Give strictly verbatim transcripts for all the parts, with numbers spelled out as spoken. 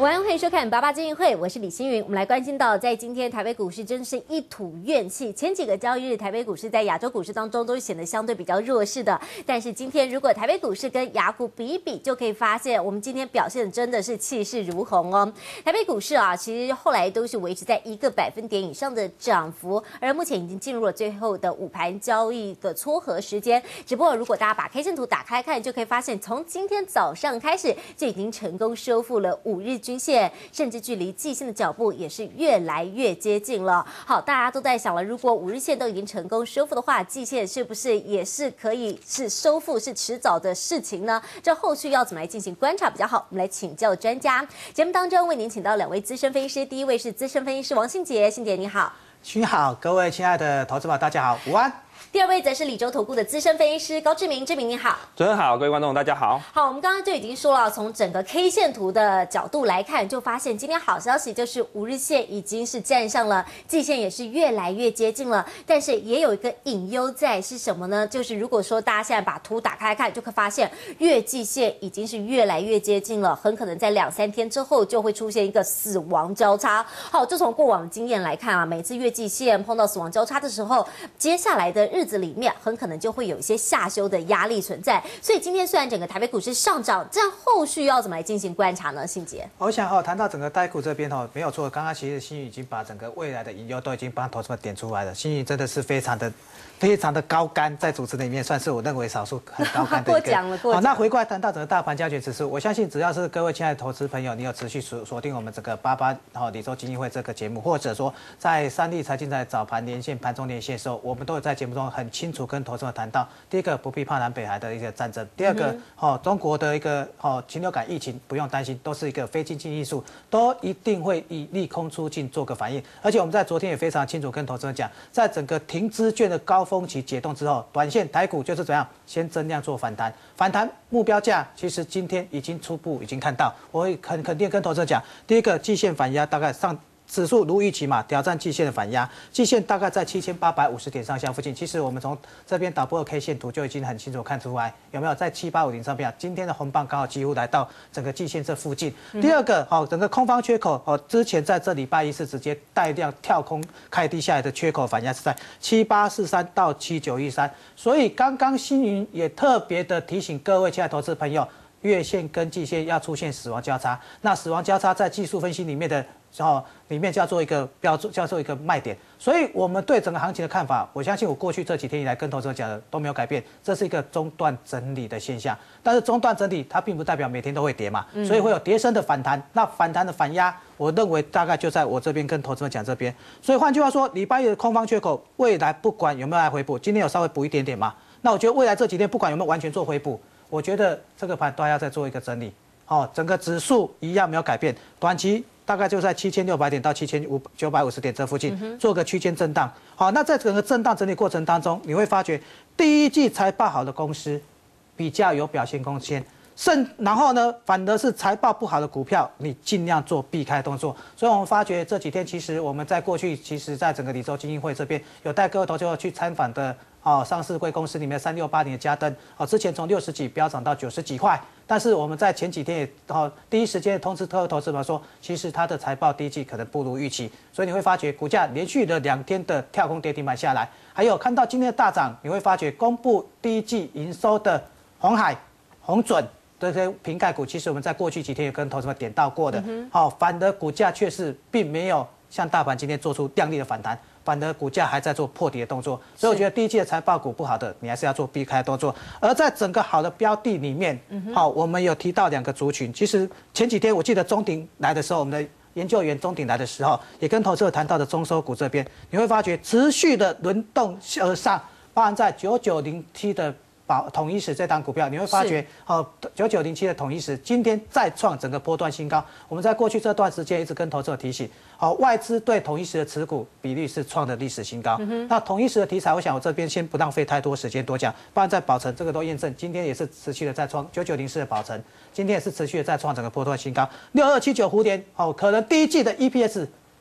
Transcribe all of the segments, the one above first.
晚安，欢迎收看八八精英会，我是李欣云。我们来关心到，在今天台北股市真是一吐怨气。前几个交易日，台北股市在亚洲股市当中都是显得相对比较弱势的。但是今天，如果台北股市跟亚股比一比，就可以发现我们今天表现的真的是气势如虹哦。台北股市啊，其实后来都是维持在一个百分点以上的涨幅，而目前已经进入了最后的午盘交易的撮合时间。只不过，如果大家把 K 线图打开看，就可以发现，从今天早上开始就已经成功收复了五日均线，甚至距离季线的脚步也是越来越接近了。好，大家都在想了，如果五日线都已经成功收复的话，季线是不是也是可以是收复，是迟早的事情呢？这后续要怎么来进行观察比较好？我们来请教专家。节目当中为您请到两位资深分析师，第一位是资深分析师王信杰，信杰你好。 您好，各位亲爱的投资者，大家好，午安。 第二位则是李州投顾的资深分析师高志明，志明你好。 主持人好，各位观众大家好。 好，我们刚刚就已经说了，从整个 K 线图的角度来看，就发现今天好消息就是五日线已经是站上了，季线也是越来越接近了。但是也有一个隐忧在，是什么呢？就是如果说大家现在把图打开看，就会发现月季线已经是越来越接近了，很可能在两三天之后就会出现一个死亡交叉。好，就从过往的经验来看啊，每次月季线碰到死亡交叉的时候，接下来的日子里面很可能就会有一些下修的压力存在。所以今天虽然整个台北股市上涨，这样后续要怎么来进行观察呢？信杰， 我想哦，谈到整个台股这边哦，没有错，刚刚其实新宇已经把整个未来的隐忧都已经帮投资者点出来了。新宇真的是非常的。非常的高竿，在主持人里面算是我认为少数很高竿的一个。 过奖了，过奖了。好，那回过来谈到整个大盘加权指数，我相信只要是各位亲爱的投资朋友，你有持续锁锁定我们这个八八好李州基金会这个节目，或者说在三立财经在早盘连线、盘中连线的时候，我们都有在节目中很清楚跟投资者谈到，第一个不必怕南北海的一个战争，第二个哦、嗯、中国的一个哦禽流感疫情不用担心，都是一个非经济因素，都一定会以利空出尽做个反应。而且我们在昨天也非常清楚跟投资者讲，在整个停资券的高峰期解冻之后，短线台股就是怎样，先增量做反弹，反弹目标价其实今天已经初步已经看到，我会很肯定跟投资者讲，第一个季线反压大概上。指数如预期嘛，挑战季线的反压，季线大概在七千八百五十点上下附近。其实我们从这边导播的 K 线图就已经很清楚看出来，有没有在七八五零上面？今天的红棒刚好几乎来到整个季线这附近。嗯、第二个，好、哦，整个空方缺口，哦，之前在这礼拜一是直接带量跳空开低下来的缺口反压是在七八四三到七九一三，所以刚刚星云也特别的提醒各位亲爱的投资朋友，月线跟季线要出现死亡交叉，那死亡交叉在技术分析里面的。然后里面叫做一个标注，叫做一个卖点，所以我们对整个行情的看法，我相信我过去这几天以来跟投资者讲的都没有改变，这是一个中段整理的现象。但是中段整理它并不代表每天都会跌嘛，所以会有跌升的反弹。那反弹的反压，我认为大概就在我这边跟投资者讲这边。所以换句话说，礼拜一的空方缺口，未来不管有没有来回补，今天有稍微补一点点嘛，那我觉得未来这几天不管有没有完全做回补，我觉得这个盘都还要再做一个整理。哦，整个指数一样没有改变，短期。大概就在七千六百点到七千九百五十点这附近做个区间震荡。好，那在整个震荡整理过程当中，你会发觉第一季财报好的公司比较有表现空间，甚然后呢，反而是财报不好的股票，你尽量做避开动作。所以我们发觉这几天其实我们在过去，其实在整个李州基金会这边有带各位投资者去参访的。哦，上市贵公司里面三六八零的嘉登，哦，之前从六十几飙涨到九十几块，但是我们在前几天也哦第一时间通知特别投资者说，其实它的财报第一季可能不如预期，所以你会发觉股价连续的两天的跳空跌停板下来，还有看到今天的大涨，你会发觉公布第一季营收的鸿海、鸿准这些瓶盖股，其实我们在过去几天也跟投资者点到过的，好、哦，反而股价却是并没有像大盘今天做出亮丽的反弹。反而股价还在做破底的动作，所以我觉得第一季的财报股不好的，你还是要做避开的动作。而在整个好的标的里面，好、嗯，我们有提到两个族群。其实前几天我记得中鼎来的时候，我们的研究员中鼎来的时候，也跟投资者谈到的中收股这边，你会发觉持续的轮动而上，包含在九九零七的。保统一时这档股票，你会发觉，哦，九九零七的统一时今天再创整个波段新高。我们在过去这段时间一直跟投资者提醒，好、哦，外资对统一时的持股比例是创的历史新高。嗯、那统一时的题材，我想我这边先不浪费太多时间多讲，不然在宝成这个都验证，今天也是持续的在创九九零四的宝成，今天也是持续的在创整个波段新高。六二七九蝴蝶，哦，可能第一季的 E P S。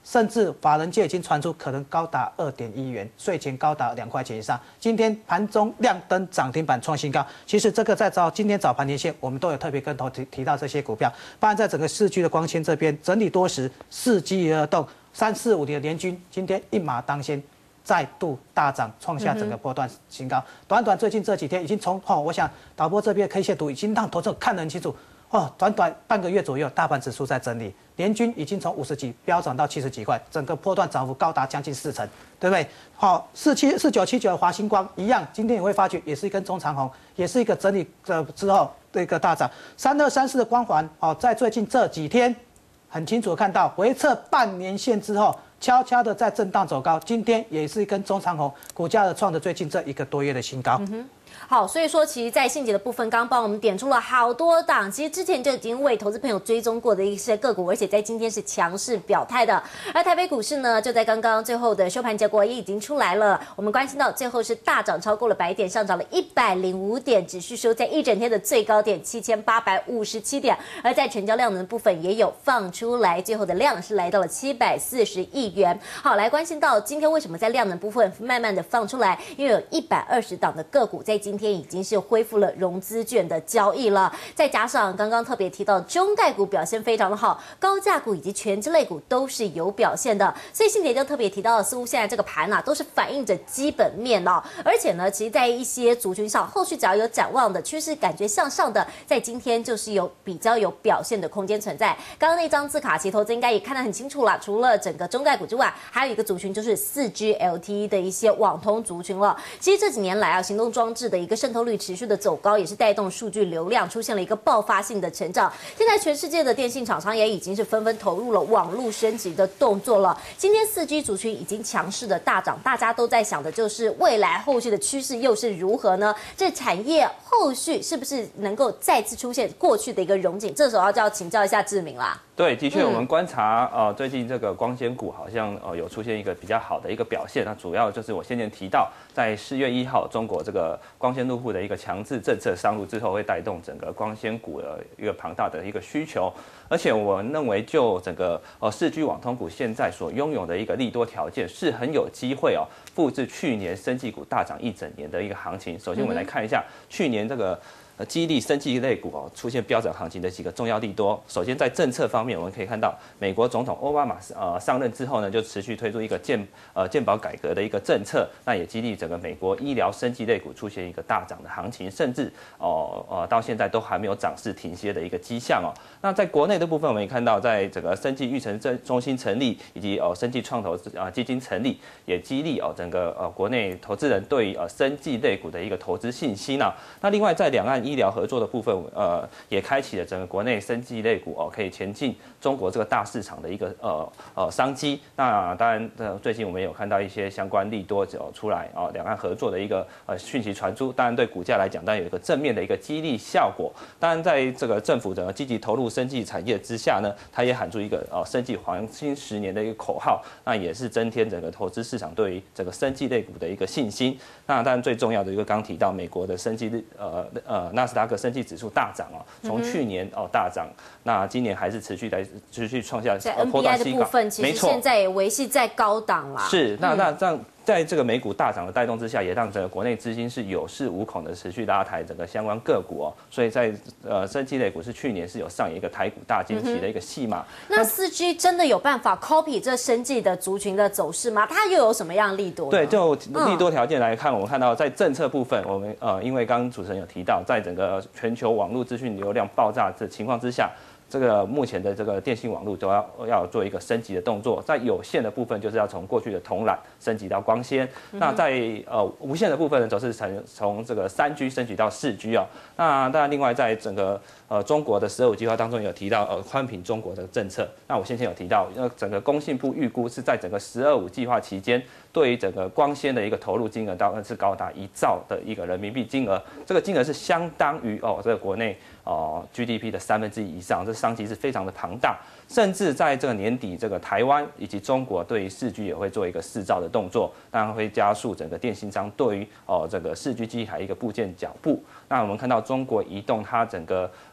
甚至法人界已经传出可能高达二点一元，税前高达两块钱以上。今天盘中亮灯涨停板创新高，其实这个在早今天早盘连线，我们都有特别跟投提提到这些股票，包含在整个四 G 的光纤这边整理多时，伺机而动，三四五的联军今天一马当先。再度大涨，创下整个波段新高。短短最近这几天，已经从哦，我想导播这边 K 线图已经让投资者看得很清楚。哦，短短半个月左右，大盘指数在整理，联军已经从五十几飙涨到七十几块，整个波段涨幅高达将近四成，对不对？好，四七四九七九的华星光一样，今天也会发觉也是一根中长红，也是一个整理的之后的一个大涨。三二三四的光环，哦，在最近这几天很清楚的看到回测半年线之后。悄悄的在震荡走高，今天也是一根中长红，股价的创的最近这一个多月的新高。 嗯好，所以说其实，在信节的部分，刚刚帮我们点出了好多档，其实之前就已经为投资朋友追踪过的一些个股，而且在今天是强势表态的。而台北股市呢，就在刚刚最后的收盘结果也已经出来了。我们关心到最后是大涨超过了百点，上涨了一百零五点，指数收在一整天的最高点七千八百五十七点。而在成交量能的部分也有放出来，最后的量是来到了七百四十亿元。好，来关心到今天为什么在量能部分慢慢的放出来，因为有一百二十档的个股在今天已经是恢复了融资券的交易了，再加上刚刚特别提到中概股表现非常的好，高价股以及权值类股都是有表现的，所以信姐就特别提到，似乎现在这个盘啊都是反映着基本面哦，而且呢，其实在一些族群上，后续只要有展望的趋势感觉向上的，在今天就是有比较有表现的空间存在。刚刚那张字卡，其实投资应该也看得很清楚了，除了整个中概股之外，还有一个族群就是 四 G L T E 的一些网通族群了。其实这几年来啊，行动装置的一个渗透率持续的走高，也是带动数据流量出现了一个爆发性的成长。现在全世界的电信厂商也已经是纷纷投入了网络升级的动作了。今天 四 G 族群已经强势的大涨，大家都在想的就是未来后续的趋势又是如何呢？这产业后续是不是能够再次出现过去的一个荣景？这时候就要请教一下志明啦。 对，的确，我们观察呃最近这个光纤股好像呃有出现一个比较好的一个表现，那主要就是我先前提到，在四月一号中国这个光纤入户的一个强制政策上路之后，会带动整个光纤股的一个庞大的一个需求，而且我认为就整个呃四 G 网通股现在所拥有的一个利多条件，是很有机会哦复制去年生技股大涨一整年的一个行情。首先我们来看一下去年这个。呃，激励生技类股哦出现飙涨行情的几个重要利多。首先在政策方面，我们可以看到美国总统奥巴马呃上任之后呢，就持续推出一个健呃健保改革的一个政策，那也激励整个美国医疗生技类股出现一个大涨的行情，甚至哦呃到现在都还没有涨势停歇的一个迹象哦。那在国内的部分，我们也看到，在整个生技育成中心成立，以及哦生技创投啊基金成立，也激励哦整个呃国内投资人对呃生技类股的一个投资信心啊。那另外在两岸医疗合作的部分，呃，也开启了整个国内生技类股哦，可以前进中国这个大市场的一个呃呃商机。那当然，呃，最近我们也有看到一些相关利多哦出来哦，两岸合作的一个呃讯息传出，当然对股价来讲，当然有一个正面的一个激励效果。当然，在这个政府的积极投入生技产业之下呢，它也喊出一个哦生技黄金十年的一个口号，那也是增添整个投资市场对于整个生技类股的一个信心。那当然最重要的一个，刚提到美国的生技呃呃纳斯达克生技指数大涨哦，从去年哦大涨，那今年还是持续来持续创下在 N B I 的部分，其实现在也维系在高档啦。 是，那那这样。在这个美股大涨的带动之下，也让整个国内资金是有恃无恐的持续拉抬整个相关个股哦，所以在呃生技类股是去年是有上演一个台股大惊奇的一个戏码。 嗯、那四 G 真的有办法 copy 这生技的族群的走势吗？它又有什么样利多？ 对，就利多条件来看，嗯、我们看到在政策部分，我们呃因为刚刚主持人有提到，在整个全球网络资讯流量爆炸的情况之下。这个目前的这个电信网络都要要做一个升级的动作，在有线的部分就是要从过去的铜缆升级到光纤，嗯、那在呃无线的部分呢，则是从从这个三 G 升级到四 G 哦。那当然，另外在整个呃中国的十二五计划当中有提到呃宽频中国的政策。那我先前有提到，呃整个工信部预估是在整个十二五计划期间，对于整个光纤的一个投入金额，大概是高达一兆的一个人民币金额，这个金额是相当于哦这个国内哦 G D P 的三分之一以上，这商机是非常的庞大。甚至在这个年底，这个台湾以及中国对于四 G 也会做一个四兆的动作，当然会加速整个电信商对于哦这个四 G 机台一个部件脚步。那我们看到中国移动它整个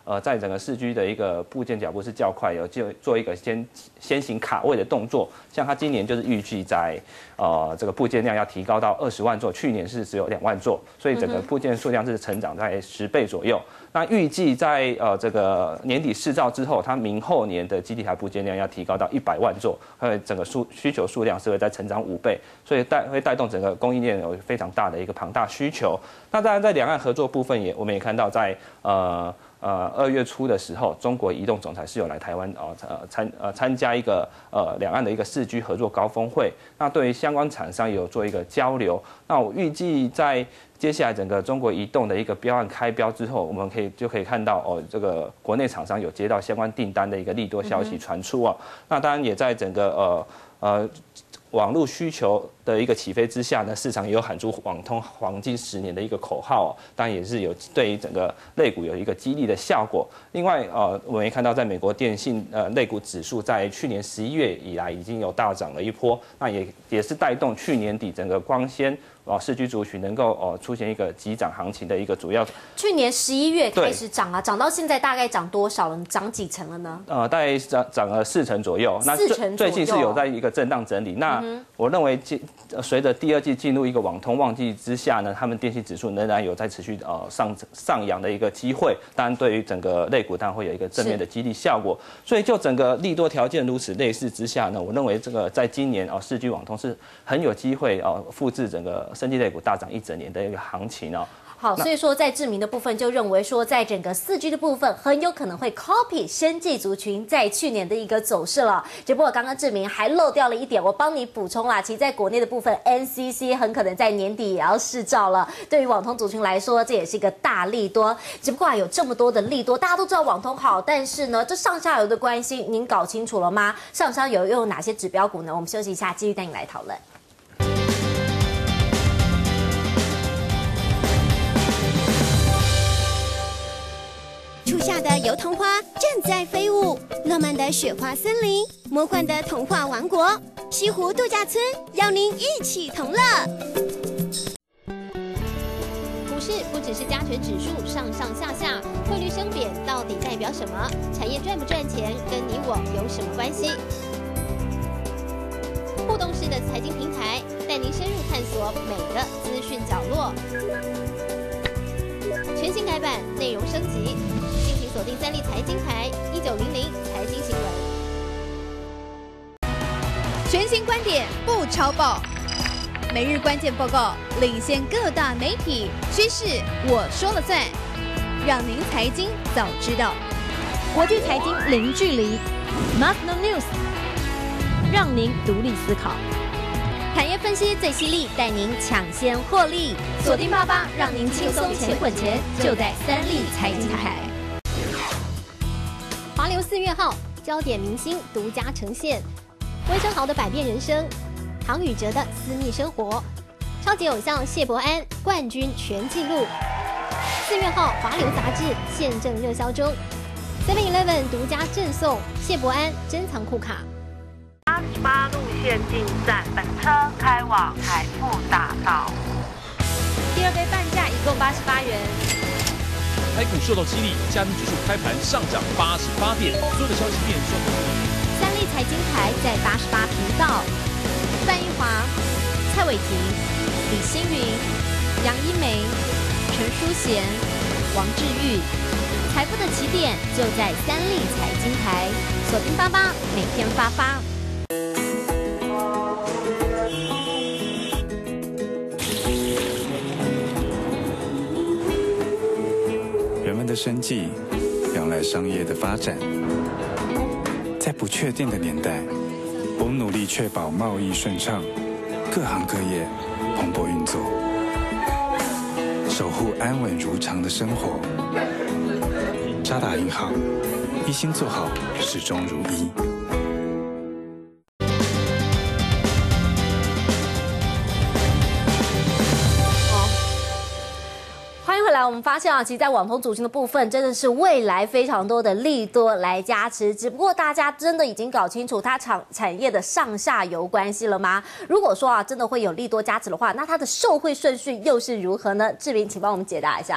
呃，在整个四 G 的一个部件脚步是较快，有就做一个先先行卡位的动作。像它今年就是预计在呃这个部件量要提高到二十万座，去年是只有两万座，所以整个部件数量是成长在十倍左右。那预计在呃这个年底试造之后，它明后年的基地台部件量要提高到一百万座，还有整个数需求数量是会再成长五倍，所以带会带动整个供应链有非常大的一个庞大需求。那当然在两岸合作部分也我们也看到在呃。呃，二月初的时候，中国移动总裁是有来台湾哦，呃参呃参加一个呃两岸的一个四 G 合作高峰会。那对于相关厂商也有做一个交流。那我预计在接下来整个中国移动的一个标案开标之后，我们可以就可以看到哦，这个国内厂商有接到相关订单的一个利多消息传出啊。那当然也在整个呃呃。网络需求的一个起飞之下呢，市场也有喊出网通黄金十年的一个口号、哦，当然也是有对于整个类股有一个激励的效果。另外，呃，我们也看到在美国电信呃类股指数在去年十一月以来已经有大涨了一波，那也也是带动去年底整个光纤哦四 G 族群能够哦出现一个急涨行情的一个主要。 去年十一月开始涨啊，涨到现在大概涨多少了？涨几成了呢？ 呃，大概涨涨了四成左右。 四成左右。 最近是有在一个震荡整理。那、嗯、我认为进随着第二季进入一个网通旺季之下呢，他们电信指数仍然有在持续呃上上扬的一个机会。当然，对于整个类股当然会有一个正面的激励效果。所以就整个利多条件如此类似之下呢，我认为这个在今年哦四 G 网通是很有机会哦复制整个生技类股大涨一整年的一个行情哦。 好，所以说在志明的部分就认为说，在整个四 G 的部分很有可能会 copy 生技族群在去年的一个走势了。只不过刚刚志明还漏掉了一点，我帮你补充啦。其实在国内的部分 ，N C C 很可能在年底也要释照了。对于网通族群来说，这也是一个大利多。只不过啊，有这么多的利多，大家都知道网通好，但是呢，这上下游的关系您搞清楚了吗？上下游又有哪些指标股呢？我们休息一下，继续带你来讨论。 树下的油桐花正在飞舞，浪漫的雪花森林，魔幻的童话王国，西湖度假村邀您一起同乐。 股市不只是加权指数上上下下，汇率升贬到底代表什么？产业赚不赚钱跟你我有什么关系？互动式的财经平台带您深入探索每个资讯角落。全新改版，内容升级，敬请锁定三立财经台一九零零财经新闻， 全新观点不超爆，每日关键报告领先各大媒体趋势，我说了算，让您财经早知道。国际财经零距离 ，Must Know News， 让您独立思考。 产业分析最犀利，带您抢先获利，锁定八八，让您轻松钱滚钱，就在三立财经台。 华流四月号，焦点明星独家呈现，温升豪的百变人生，唐禹哲的私密生活，超级偶像谢伯安冠军全纪录。四月号，华流杂志现正热销中 ，Seven Eleven 独家赠送谢伯安珍藏库卡。 八十八路线进站，本车开往财富大道。 第二杯半价一共八十八元。 台股受到激励，加权指数开盘上涨八十八点，所有的消息面说。 三立财经台在八十八频道，范玉华、蔡伟霆、李星云、杨一梅、陈淑贤、王志玉，财富的起点就在三立财经台，锁定八八，每天发发。 人们的生计仰赖商业的发展，在不确定的年代，我们努力确保贸易顺畅，各行各业蓬勃运作，守护安稳如常的生活。渣打银行，一心做好，始终如一。 我们发现啊，其实，在网通族群的部分，真的是未来非常多的利多来加持。只不过，大家真的已经搞清楚它产产业的上下游关系了吗？如果说啊，真的会有利多加持的话，那它的受惠顺序又是如何呢？志明，请帮我们解答一下。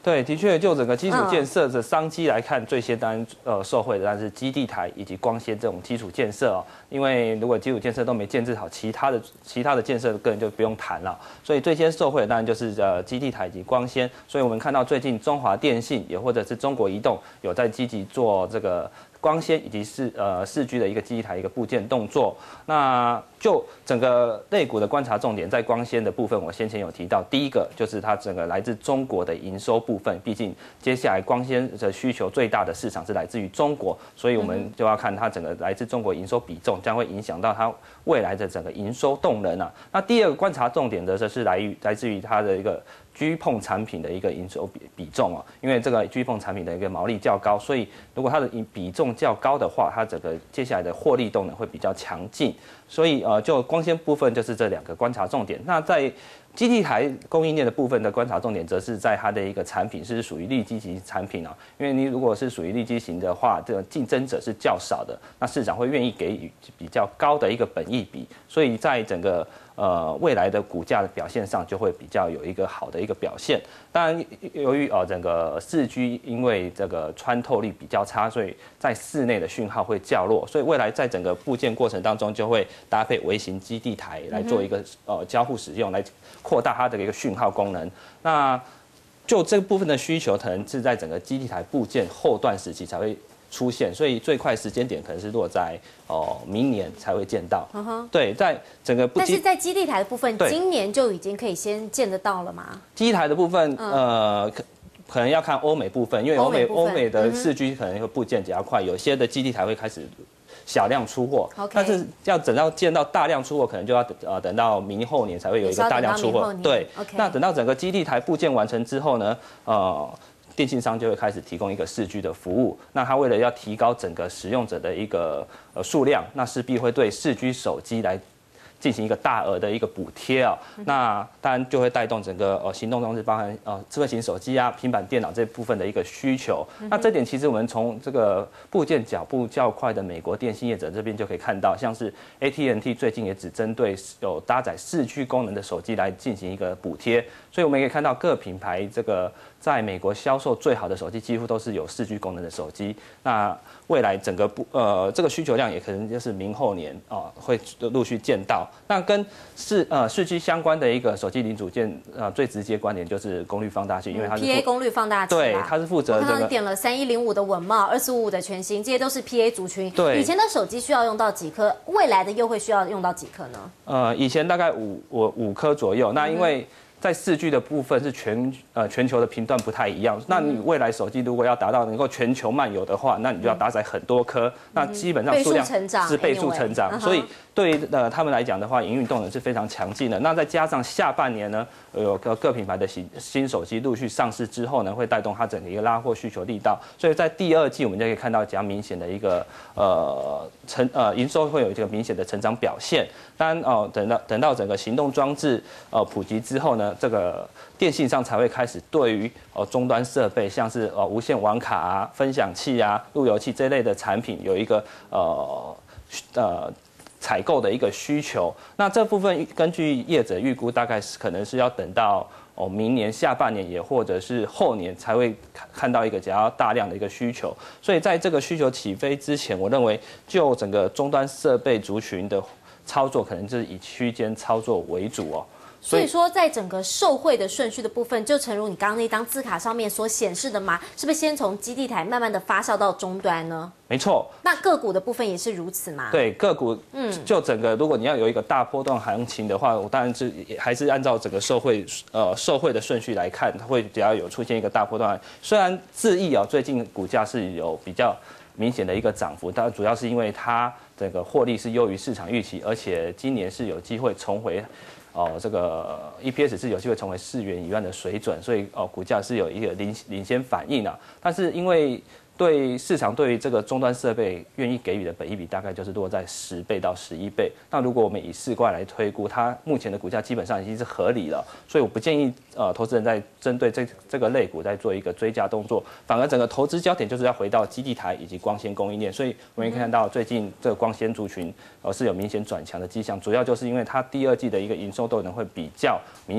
对，的确，就整个基础建设的商机来看，最先当然呃受惠的当然是基地台以及光纤这种基础建设哦。因为如果基础建设都没建制好，其他的其他的建设个人就不用谈了。所以最先受惠的当然就是呃基地台以及光纤。所以我们看到最近中华电信也或者是中国移动有在积极做这个光纤以及四呃四 G 的一个基地台一个部件动作。那就整个类股的观察重点在光纤的部分，我先前有提到，第一个就是它整个来自中国的营收部分，毕竟接下来光纤的需求最大的市场是来自于中国，所以我们就要看它整个来自中国营收比重，将会影响到它未来的整个营收动能啊。那第二个观察重点的则是来于来自于它的一个G 碰产品的一个营收比比重哦，因为这个 G 碰产品的一个毛利较高，所以如果它的比重较高的话，它整个接下来的获利动能会比较强劲。所以呃，就光纤部分就是这两个观察重点。那在基地台供应链的部分的观察重点，则是在它的一个产品是属于利基型产品啊，因为你如果是属于利基型的话，这个竞争者是较少的，那市场会愿意给予比较高的一个本益比，所以在整个呃未来的股价的表现上就会比较有一个好的一个表现。当然，由于呃整个四 G 因为这个穿透力比较差，所以在室内的讯号会较弱，所以未来在整个部件过程当中就会搭配微型基地台来做一个呃交互使用，来扩大它的一个讯号功能。那就这部分的需求，可能是在整个基地台部件后段时期才会出现，所以最快时间点可能是落在哦、呃、明年才会见到。Uh huh. 对，在整个但是在基地台的部分，今年就已经可以先见得到了吗？ 基地台的部分，嗯、呃。可能要看欧美部分，因为欧美欧美的四 G 可能会部件比较快，有些的基地台会开始小量出货， okay. 但是要等到见到大量出货，可能就要呃等到明后年才会有一个大量出货。对， okay. 那等到整个基地台部件完成之后呢，呃，电信商就会开始提供一个四 G 的服务。那它为了要提高整个使用者的一个呃数量，那势必会对四 G 手机来进行一个大额的一个补贴啊，那当然就会带动整个呃行动装置，包含呃智慧型手机啊、平板电脑这部分的一个需求。那这点其实我们从这个部件脚步较快的美国电信业者这边就可以看到，像是 A T and T 最近也只针对有搭载四 G 功能的手机来进行一个补贴，所以我们也可以看到各品牌这个在美国销售最好的手机几乎都是有四 G 功能的手机。那未来整个不呃这个需求量也可能就是明后年啊、呃、会陆续见到。那跟四呃四 G 相关的一个手机零组件呃最直接关联就是功率放大器，因为它是 P A 功率放大器， 对，它是负责这个。 我看到你点了三一零五的稳懋，二四五五的全新，这些都是 P A 族群。 对， 以前的手机需要用到几颗，未来的又会需要用到几颗呢？ 呃，以前大概五我五颗左右，那因为。在四 G 的部分是全呃全球的频段不太一样，那你未来手机如果要达到能够全球漫游的话，那你就要搭载很多颗，那基本上数量是倍数成长，所以对于呃他们来讲的话，营运动能是非常强劲的。那再加上下半年呢，有个各品牌的新新手机陆续上市之后呢，会带动它整个一个拉货需求力道，所以在第二季我们就可以看到比较明显的一个呃成呃营收会有一个明显的成长表现。当然哦、呃，等到等到整个行动装置呃普及之后呢，这个电信商才会开始对于呃终端设备，像是呃无线网卡啊、分享器啊、路由器这类的产品有一个呃呃采购的一个需求。那这部分根据业者预估，大概是可能是要等到哦明年下半年也或者是后年才会看到一个比较大量的一个需求。所以在这个需求起飞之前，我认为就整个终端设备族群的操作可能就是以区间操作为主哦。 所以说，在整个受惠的顺序的部分，就诚如你刚刚那张字卡上面所显示的嘛，是不是先从基地台慢慢的发酵到终端呢？ 没错。 那个股的部分也是如此吗？ 对，个股，嗯，就整个如果你要有一个大波段行情的话，我当然是还是按照整个受惠呃受惠的顺序来看，它会只要有出现一个大波段，虽然智易啊最近股价是有比较明显的一个涨幅，但主要是因为它整个获利是优于市场预期，而且今年是有机会重回。哦，这个 E P S 是有机会成为四元以外的水准，所以哦，股价是有一个领领先反应啊。但是因为对市场对于这个终端设备愿意给予的本益比大概就是落在十倍到十一倍。那如果我们以市怪来推估，它目前的股价基本上已经是合理了，所以我不建议呃投资人在针对这这个类股在做一个追加动作，反而整个投资焦点就是要回到基地台以及光纤供应链。所以我们可以看到最近这个光纤族群呃是有明显转强的迹象，主要就是因为它第二季的一个营收动能会比较明显。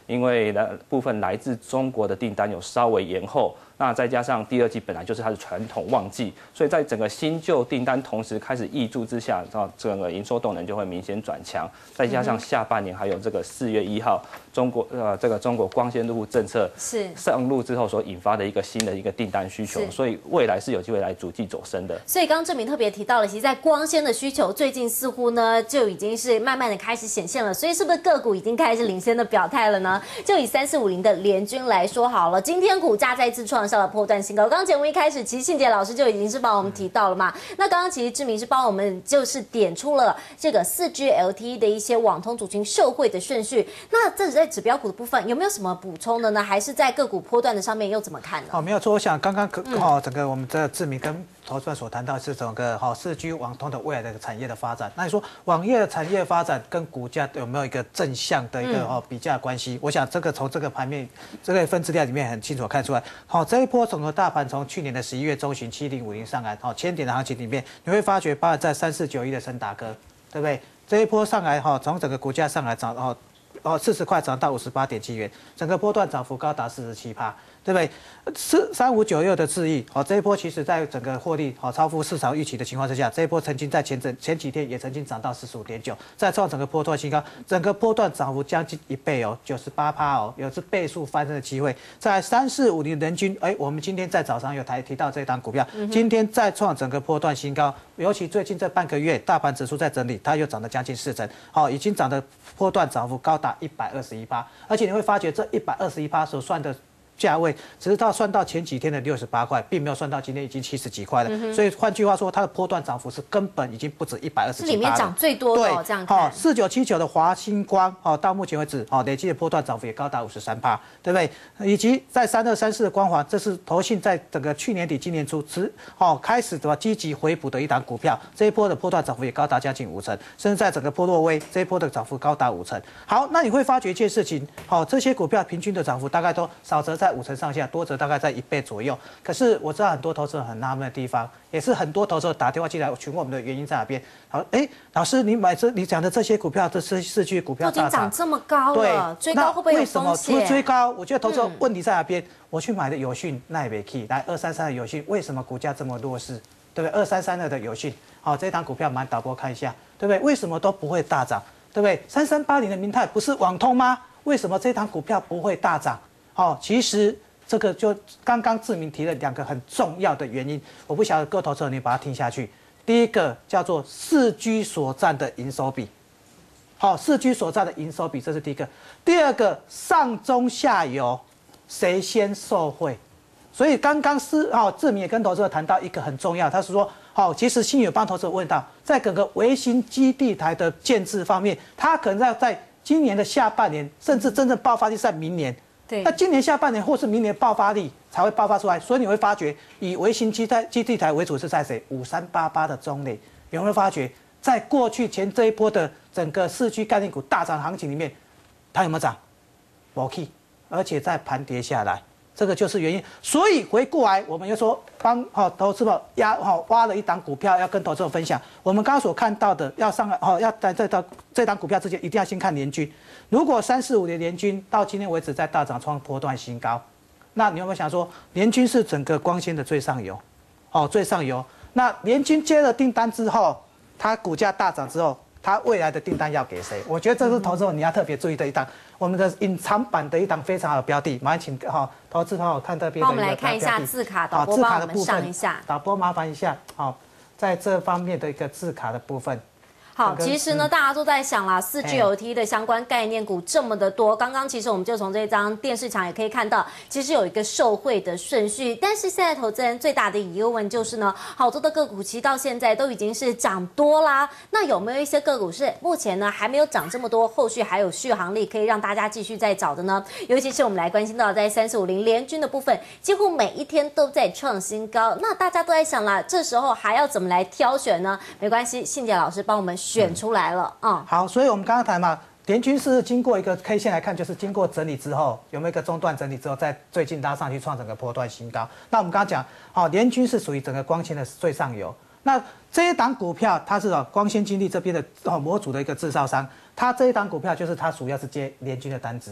因为来部分来自中国的订单有稍微延后。那再加上第二季本来就是它的传统旺季，所以在整个新旧订单同时开始挹注之下，啊，整个营收动能就会明显转强。再加上下半年还有这个四月一号中国呃这个中国光纤入户政策是上路之后所引发的一个新的一个订单需求，所以未来是有机会来逐季走升的。 所以刚刚正明特别提到了，其实在光纤的需求最近似乎呢就已经是慢慢的开始显现了，所以是不是个股已经开始领先的表态了呢？就以三四五零的联军来说好了，今天股价再次创上了波段新高。刚刚节目一开始，其实信杰老师就已经是帮我们提到了嘛。那刚刚其实志明是帮我们就是点出了这个四 G L T E 的一些网通族群受惠的顺序。那这在指标股的部分有没有什么补充的呢？还是在个股波段的上面又怎么看呢？ 哦，没有错。我想刚刚哦，整个我们的志明跟投资人所谈到是整个哈四 G 网通的未来的产业的发展。那你说网页的产业发展跟股价有没有一个正向的一个哦比价关系？我想这个从这个盘面这个分资料里面很清楚看出来。好，这一波整个大盘从去年的十一月中旬七零五零上来，好千点的行情里面，你会发觉包含在三四九一的森达科，对不对？这一波上来哈，从整个股价上来涨哦哦四十块涨到五十八点七元，整个波段涨幅高达四十七趴。对不对？四三五九六的智易，好，这一波其实在整个获利好超乎市场预期的情况之下，这一波曾经在前整前几天也曾经涨到四十五点九，再创整个波段新高，整个波段涨幅将近一倍哦，九十八趴哦，有是倍数翻身的机会。在三四五零人均，哎，我们今天在早上有台提到这一档股票，嗯、今天再创整个波段新高，尤其最近这半个月大盘指数在整理，它又涨了将近四成，好，已经涨的波段涨幅高达一百二十一趴，而且你会发觉这一百二十一趴所算的价位，只是到算到前几天的六十八块，并没有算到今天已经七十几块了。嗯、所以换句话说，它的波段涨幅是根本已经不止一百二十几趴了。 是里面涨最多的、哦，这样看。 好，四九七九的华星光，哦，到目前为止，哦，累计的波段涨幅也高达五十三趴，对不对？以及在三二三四的光华，这是投信在整个去年底、今年初，持哦开始的积极回补的一档股票，这一波的波段涨幅也高达将近五成，甚至在整个波洛威这一波的涨幅高达五成。好，那你会发觉一件事情，好、哦，这些股票平均的涨幅大概都少则在五成上下，多则大概在一倍左右。可是我知道很多投资人很纳闷的地方，也是很多投资人打电话进来询问我们的原因在哪边。好，哎，老师，你买这你讲的这些股票，这四四 G 股票已经涨这么高了，追高会不会有风险？ 为什么追高？我觉得投资人问题在哪边？嗯、我去买的友讯那也没 key， 来二三三的友讯，为什么股价这么弱势？对不对？二三三二的友讯，好，这档股票买导播看一下，对不对？为什么都不会大涨？对不对？三三八零的明泰不是网通吗？为什么这档股票不会大涨？哦，其实这个就刚刚志明提了两个很重要的原因，我不晓得各位投资者你把它听下去。第一个叫做四 G 所占的营收比，好，四 G 所占的营收比，这是第一个。第二个，上中下游谁先受惠？所以刚刚是哦，志明也跟投资者谈到一个很重要，他是说，好，其实新友帮投资者问到，在整个微型基地台的建制方面，它可能在在今年的下半年，甚至真正爆发力是在明年。 对， 那今年下半年或是明年爆发力才会爆发出来，所以你会发觉以微型基台基地台为主是在谁？五三八八的中磊，有没有发觉在过去前这一波的整个四 G 概念股大涨行情里面，它有没有涨？没去，而且在盘跌下来，这个就是原因。所以回过来，我们又说帮好投资者压好挖了一档股票，要跟投资者分享。我们刚刚所看到的，要上来哦，要在这档这档股票之前，一定要先看联军。如果三四五的联军到今天为止在大涨创波段新高，那你有没有想说，联军是整个光纤的最上游，哦最上游。那联军接了订单之后，它股价大涨之后，它未来的订单要给谁？我觉得这是投资者你要特别注意的一档，我们的隐藏版的一档非常好的标的。麻烦请哈、哦、投资朋友看这边的一个帮我们来看一下字卡，导播帮我们上一下。 导播麻烦一下，好、哦，在这方面的一个字卡的部分。 好，其实呢，大家都在想啦，四 G L T E 的相关概念股这么的多。刚刚其实我们就从这张电视墙也可以看到，其实有一个受惠的顺序。但是现在投资人最大的疑问就是呢，好多的个股其实到现在都已经是涨多啦。那有没有一些个股是目前呢还没有涨这么多，后续还有续航力可以让大家继续再找的呢？尤其是我们来关心到在三四五零联军的部分，几乎每一天都在创新高。那大家都在想啦，这时候还要怎么来挑选呢？没关系，信杰老师帮我们选出来了，嗯， 好，所以我们刚刚谈嘛，联军是经过一个 K 线来看，就是经过整理之后，有没有一个中段整理之后，在最近拉上去创整个波段新高。那我们刚刚讲，好，联军是属于整个光纤的最上游。那这一档股票，它是哦光纤精力这边的哦模组的一个制造商，它这一档股票就是它主要是接联军的单子。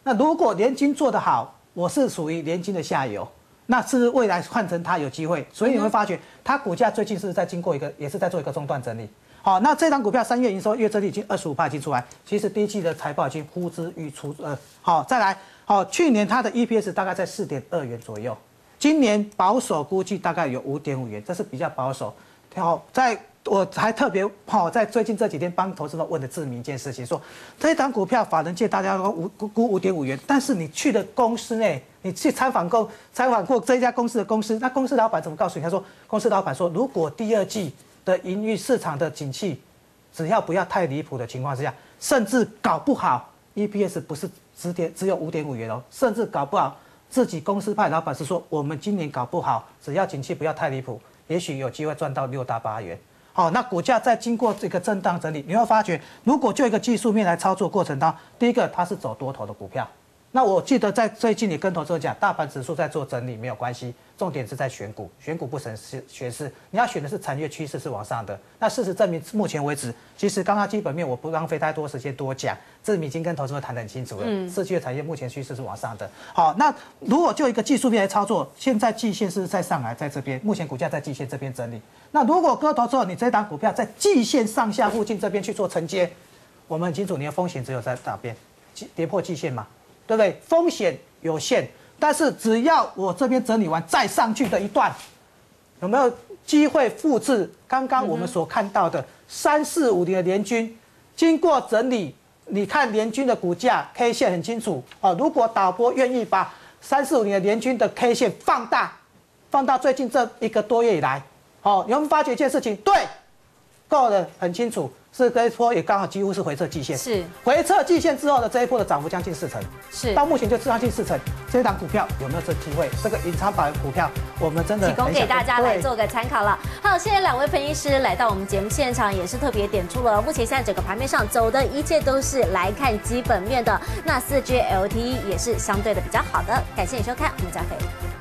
那如果联军做得好，我是属于联军的下游，那是不是未来换成它有机会？所以你会发觉，它股价最近是在经过一个，也是在做一个中段整理。好，那这张股票三月营收月增率已经二十五%已经出来，其实第一季的财报已经呼之欲出。呃，好，再来，好，去年它的 E P S 大概在四点二元左右，今年保守估计大概有五点五元，这是比较保守。好，在我还特别好，在最近这几天帮投资者问的致命一件事情，说这一档股票法人界大家都估估五点五元，但是你去的公司内，你去参访过参访过这一家公司的公司，那公司老板怎么告诉你？他说，公司老板说，如果第二季的营运市场的景气，只要不要太离谱的情况之下，甚至搞不好 E P S 不是只点只有五点五元哦，甚至搞不好自己公司派老板是说，我们今年搞不好，只要景气不要太离谱，也许有机会赚到六到八元。好，那股价在经过这个震荡整理，你会发觉，如果就一个技术面来操作过程当中，第一个它是走多头的股票。那我记得在最近你跟投资者讲，大盘指数在做整理没有关系，重点是在选股，选股不成学势，你要选的是产业趋势是往上的。那事实证明，目前为止，其实刚刚基本面我不浪费太多时间多讲，这已经跟投资者谈得很清楚了。嗯，四 G 的产业目前趋势是往上的。好，那如果就一个技术面来操作，现在季线是在上来，在这边，目前股价在季线这边整理。那如果割头之后，你这档股票在季线上下附近这边去做承接，我们很清楚你的风险只有在哪边，跌破季线嘛。对不对？风险有限，但是只要我这边整理完再上去的一段，有没有机会复制刚刚我们所看到的三四五零的联军？经过整理，你看联军的股价 K 线很清楚哦。如果导播愿意把三四五零的联军的 K 线放大，放到最近这一个多月以来，哦，你会发觉一件事情，对，够的很清楚。是这一波也刚好几乎是回撤季线， 是回撤季线之后的这一波的涨幅将近四成， 是到目前就将近四成。这档股票有没有这机会？这个隐藏版股票，我们真的提供给大家来做个参考了。好，谢谢两位分析师来到我们节目现场，也是特别点出了目前现在整个盘面上走的一切都是来看基本面的。那四 G L T E 也是相对的比较好的。感谢你收看，我们再会。